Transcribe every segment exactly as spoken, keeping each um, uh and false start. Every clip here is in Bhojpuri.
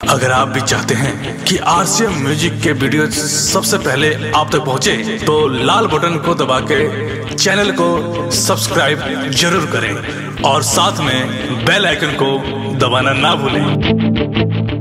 अगर आप भी चाहते हैं कि आरसीएम म्यूजिक के वीडियो सबसे पहले आप तक पहुंचे, तो लाल बटन को दबा के चैनल को सब्सक्राइब जरूर करें और साथ में बेल आइकन को दबाना ना भूलें।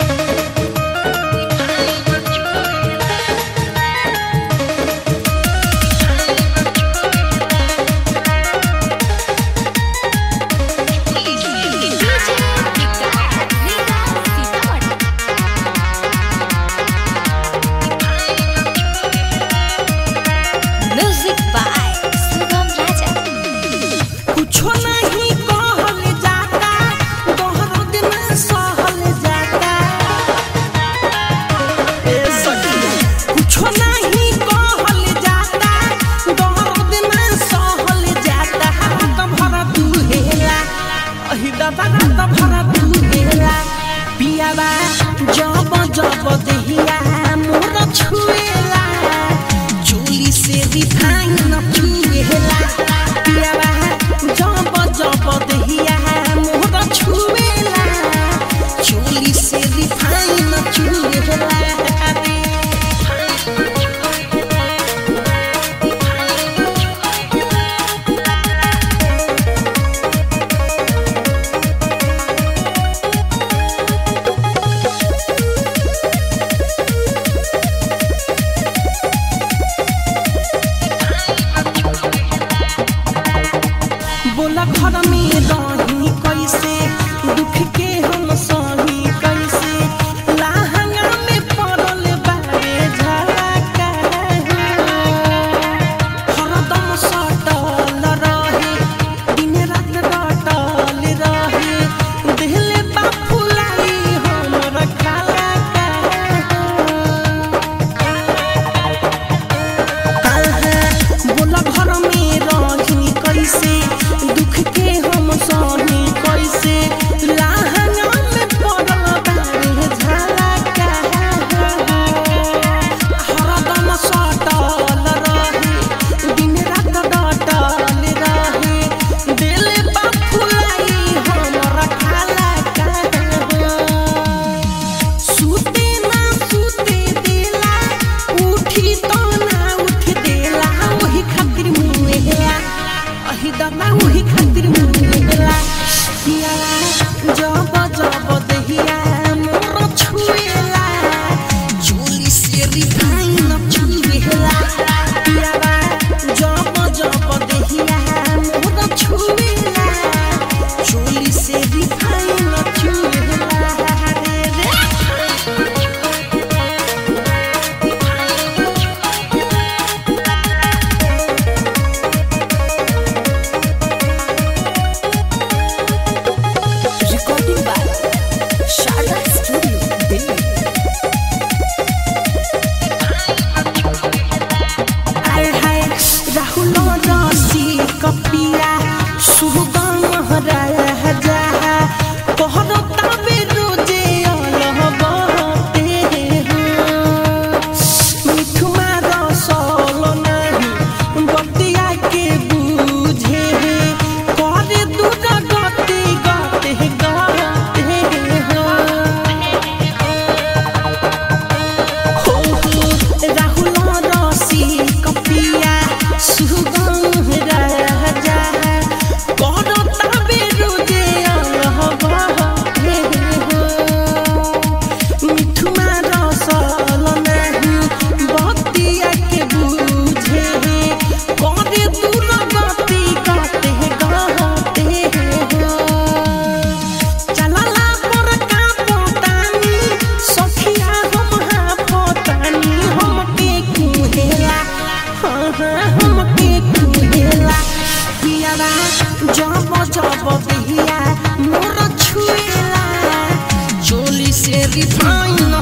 जब जब दहिया मोर छुएला चोली से रिफाइन छुएला पियावा जब जब दहिया मोर छुएला चोली से रिफाइन छुएला बोला घर में रही कैसे दुख के हम सही कैसे लहंगा में पड़ल बारे झलका हरदम सटल रहे दिन रात रटल रहे दिल बा फुलाई हमर खाला बोला घर में रही कैसे दुख के हम सही कैसे लहंगा में पड़ल बारे झलका हरदम सटल रहे दिन रात डटल रहे दिल बा फुलाई हमर खाला सुते ना सुते देला उठी तो ना उठ देला वही खातिर मुँह अही दमा वही खातिर मुँह जब जब दहिया मोर छुएला चोली से रिफाइन छुएला पियावा जब जब दहिया मोर छुएला चोली से रिफाइन छुएला कपिया सुगम हरा जा कहर तबे रोजे अलह बहते मिठुमा रसल नहीं बतिया के बुझे करे दूर गते गते गते हो राहुल रसी कपिया सुगम जब जब दहिया मोर छुएला चोली से रिफाइन